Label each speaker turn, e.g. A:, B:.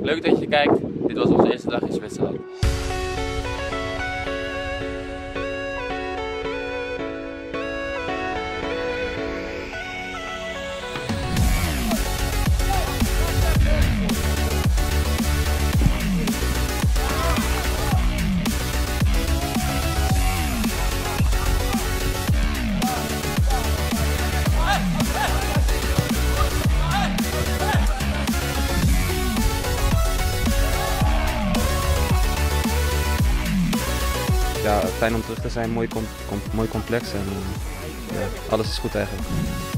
A: Leuk dat je kijkt. Dit was onze eerste dag in Zwitserland.
B: Ja, fijn om terug te zijn, mooi complex en ja, alles is goed eigenlijk.